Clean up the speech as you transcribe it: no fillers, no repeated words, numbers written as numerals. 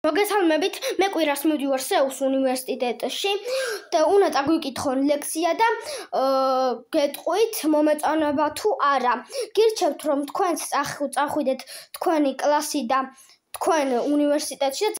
მოგესალმებით, მე კვირას მივდივარ სეულის უნივერსიტეტში და უნდა წაგვიკითხონ ლექსია და გეტყვით მომეწონება თუ არა. გირჩევთ რომ თქვენც წახვიდეთ თქვენი კლასი და თქვენ უნივერსიტეტში